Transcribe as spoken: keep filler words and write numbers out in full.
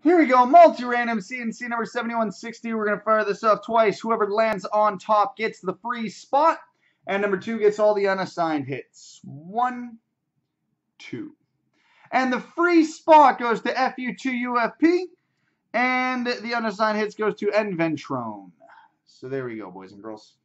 Here we go, multi-random C and C number seventy-one sixty. We're going to fire this off twice. Whoever lands on top gets the free spot. And number two gets all the unassigned hits. One, two. And the free spot goes to F U two U F P. And the unassigned hits goes to Enventrone. So there we go, boys and girls.